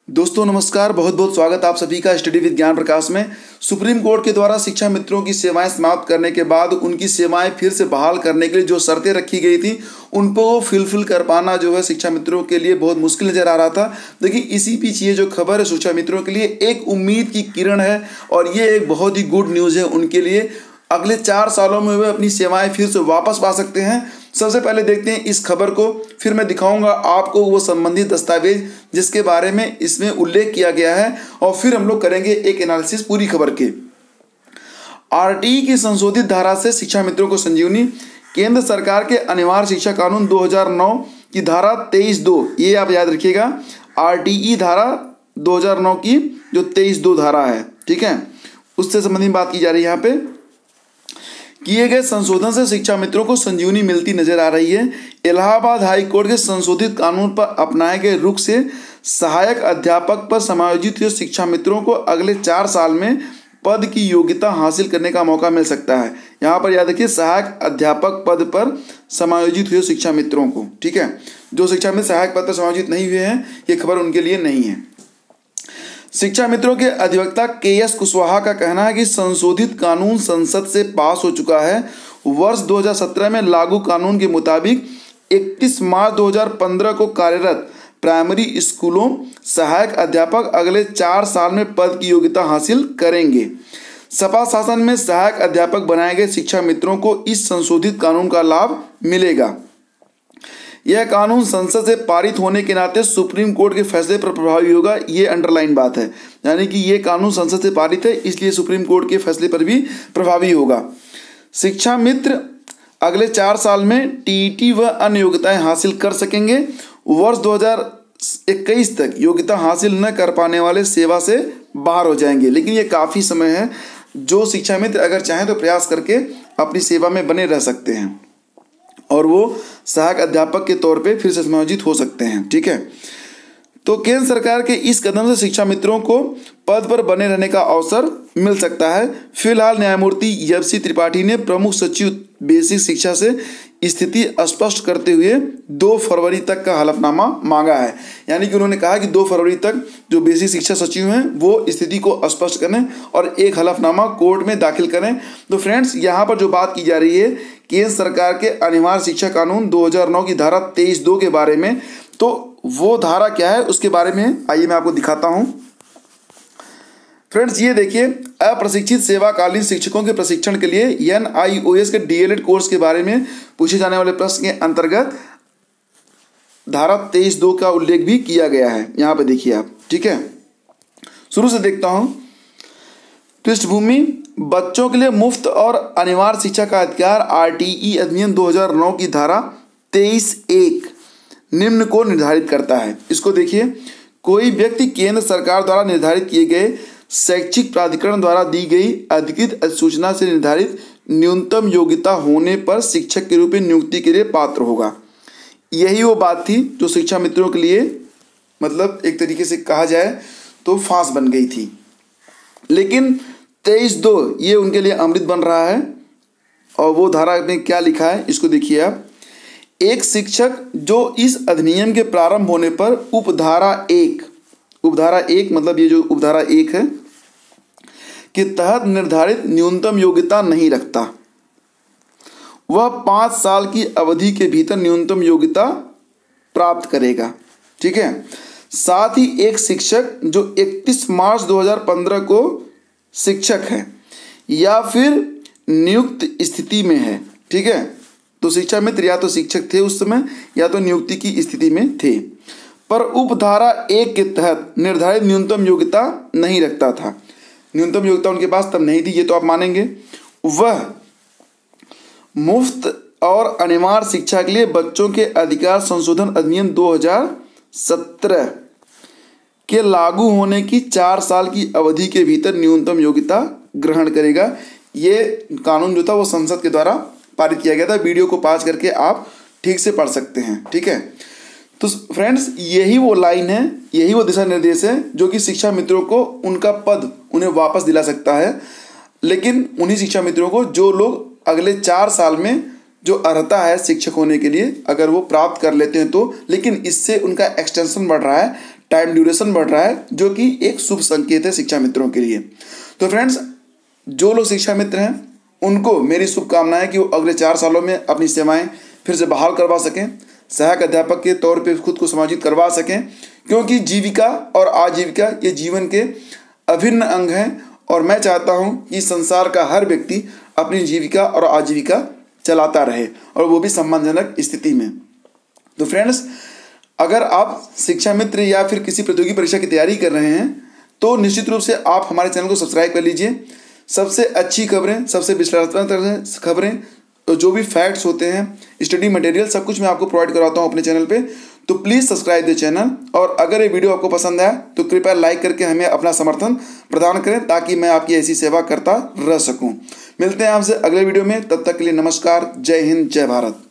दोस्तों नमस्कार, बहुत बहुत स्वागत आप सभी का स्टडी विद ज्ञान प्रकाश में। सुप्रीम कोर्ट के द्वारा शिक्षा मित्रों की सेवाएं समाप्त करने के बाद उनकी सेवाएं फिर से बहाल करने के लिए जो शर्तें रखी गई थी उन को फुलफिल कर पाना जो है शिक्षा मित्रों के लिए बहुत मुश्किल नजर आ रहा था। देखिए इसी बीच ये जो खबर है शिक्षा मित्रों के लिए एक उम्मीद की किरण है और ये एक बहुत ही गुड न्यूज़ है उनके लिए। अगले 4 सालों में वे अपनी सेवाएं फिर से वापस पा सकते हैं। सबसे पहले देखते हैं इस खबर को, फिर मैं दिखाऊंगा आपको वो संबंधित दस्तावेज जिसके बारे में इसमें उल्लेख किया गया है और फिर हम लोग करेंगे एक एनालिसिस पूरी खबर के। आरटीई की संशोधित धारा से शिक्षा मित्रों को संजीवनी। केंद्र सरकार के अनिवार्य शिक्षा कानून 2009 की धारा 23(2), ये आप याद रखिएगा। आरटीई धारा 2009 की जो 23(2) धारा है, ठीक है, उससे संबंधित बात की जा रही है। यहाँ पे किए गए संशोधन से शिक्षा मित्रों को संजीवनी मिलती नजर आ रही है। इलाहाबाद हाई कोर्ट के संशोधित कानून पर अपनाए गए रुख से सहायक अध्यापक पर समायोजित हुए शिक्षा मित्रों को अगले 4 साल में पद की योग्यता हासिल करने का मौका मिल सकता है। यहाँ पर याद रखिए, सहायक अध्यापक पद पर समायोजित हुए शिक्षा मित्रों को, ठीक है। जो शिक्षा मित्र सहायक पद पर समायोजित नहीं हुए हैं, ये खबर उनके लिए नहीं है। शिक्षा मित्रों के अधिवक्ता के.एस. कुशवाहा का कहना है कि संशोधित कानून संसद से पास हो चुका है। वर्ष 2017 में लागू कानून के मुताबिक 31 मार्च 2015 को कार्यरत प्राइमरी स्कूलों सहायक अध्यापक अगले 4 साल में पद की योग्यता हासिल करेंगे। सपा शासन में सहायक अध्यापक बनाए गए शिक्षा मित्रों को इस संशोधित कानून का लाभ मिलेगा। यह कानून संसद से पारित होने के नाते सुप्रीम कोर्ट के फैसले पर प्रभावी होगा। ये अंडरलाइन बात है, यानी कि ये कानून संसद से पारित है इसलिए सुप्रीम कोर्ट के फैसले पर भी प्रभावी होगा। शिक्षा मित्र अगले 4 साल में टीईटी व अन्य योग्यताएं हासिल कर सकेंगे। वर्ष 2021 तक योग्यता हासिल न कर पाने वाले सेवा से बाहर हो जाएंगे, लेकिन ये काफ़ी समय है। जो शिक्षा मित्र अगर चाहें तो प्रयास करके अपनी सेवा में बने रह सकते हैं और वो सहायक अध्यापक के तौर पे फिर से समायोजित हो सकते हैं, ठीक है। तो केंद्र सरकार के इस कदम से शिक्षा मित्रों को पद पर बने रहने का अवसर मिल सकता है। फिलहाल न्यायमूर्ति एफ.सी. त्रिपाठी ने प्रमुख सचिव बेसिक शिक्षा से स्थिति स्पष्ट करते हुए 2 फरवरी तक का हलफनामा मांगा है। यानी कि उन्होंने कहा कि 2 फरवरी तक जो बेसिक शिक्षा सचिव हैं वो स्थिति को स्पष्ट करें और एक हलफनामा कोर्ट में दाखिल करें। तो फ्रेंड्स, यहाँ पर जो बात की जा रही है केंद्र सरकार के अनिवार्य शिक्षा कानून 2009 की धारा 23(2) के बारे में, तो वो धारा क्या है उसके बारे में आइए मैं आपको दिखाता हूँ। फ्रेंड्स, ये देखिए, अप्रशिक्षित सेवाकालीन शिक्षकों के प्रशिक्षण के लिए NIOS के DLED कोर्स के बारे में पूछे जाने वाले प्रश्न के अंतर्गत धारा 23(2) का उल्लेख भी किया गया है। यहाँ पे देखिए आप, ठीक है। शुरू से देखता हूँ। पृष्ठभूमि: बच्चों के लिए मुफ्त और अनिवार्य शिक्षा का अधिकार आरटीई अधिनियम 2009 की धारा 23(1) निम्न को निर्धारित करता है। इसको देखिए, कोई व्यक्ति केंद्र सरकार द्वारा निर्धारित किए गए शैक्षिक प्राधिकरण द्वारा दी गई अधिकृत अधिसूचना से निर्धारित न्यूनतम योग्यता होने पर शिक्षक के रूप में नियुक्ति के लिए पात्र होगा। यही वो बात थी जो शिक्षा मित्रों के लिए, मतलब एक तरीके से कहा जाए तो फांस बन गई थी। लेकिन 23(2) ये उनके लिए अमृत बन रहा है। और वो धारा में क्या लिखा है इसको देखिए आप। एक शिक्षक जो इस अधिनियम के प्रारंभ होने पर उपधारा 1 मतलब ये जो उपधारा 1 है के तहत निर्धारित न्यूनतम योग्यता नहीं रखता, वह 5 साल की अवधि के भीतर न्यूनतम योग्यता प्राप्त करेगा, ठीक है। साथ ही एक शिक्षक जो 31 मार्च 2015 को शिक्षक है या फिर नियुक्त स्थिति में है, ठीक है। तो शिक्षा मित्र या तो शिक्षक थे उस समय या तो नियुक्ति की स्थिति में थे, पर उपधारा 1 के तहत निर्धारित न्यूनतम योग्यता नहीं रखता था। न्यूनतम योग्यता उनके पास तब नहीं थी, ये तो आप मानेंगे। वह मुफ्त और अनिवार्य शिक्षा के लिए बच्चों के अधिकार संशोधन अधिनियम 2017 के लागू होने की 4 साल की अवधि के भीतर न्यूनतम योग्यता ग्रहण करेगा। ये कानून जो था वो संसद के द्वारा पारित किया गया था। वीडियो को पॉज करके आप ठीक से पढ़ सकते हैं, ठीक है। तो फ्रेंड्स, यही वो लाइन है, यही वो दिशा निर्देश है जो कि शिक्षा मित्रों को उनका पद उन्हें वापस दिला सकता है। लेकिन उन्हीं शिक्षा मित्रों को जो लोग अगले 4 साल में जो अर्हता है शिक्षक होने के लिए अगर वो प्राप्त कर लेते हैं तो, लेकिन इससे उनका एक्सटेंशन बढ़ रहा है, टाइम ड्यूरेशन बढ़ रहा है, जो कि एक शुभ संकेत है शिक्षा मित्रों के लिए। तो फ्रेंड्स, जो लोग शिक्षा मित्र हैं उनको मेरी शुभकामनाएं है कि वो अगले 4 सालों में अपनी सेवाएं फिर से बहाल करवा सकें, सहायक अध्यापक के तौर पे खुद को समायोजित करवा सकें, क्योंकि जीविका और आजीविका ये जीवन के अभिन्न अंग हैं और मैं चाहता हूं कि संसार का हर व्यक्ति अपनी जीविका और आजीविका चलाता रहे और वो भी सम्मानजनक स्थिति में। तो फ्रेंड्स, अगर आप शिक्षा मित्र या फिर किसी प्रतियोगी परीक्षा की तैयारी कर रहे हैं तो निश्चित रूप से आप हमारे चैनल को सब्सक्राइब कर लीजिए। सबसे अच्छी खबरें, सबसे विश्लेषणात्मक खबरें, तो जो भी फैक्ट्स होते हैं, स्टडी मटेरियल, सब कुछ मैं आपको प्रोवाइड कराता हूं अपने चैनल पे। तो प्लीज़ सब्सक्राइब द चैनल, और अगर ये वीडियो आपको पसंद आया तो कृपया लाइक करके हमें अपना समर्थन प्रदान करें ताकि मैं आपकी ऐसी सेवा करता रह सकूं। मिलते हैं आपसे अगले वीडियो में, तब तक के लिए नमस्कार, जय हिंद, जय भारत।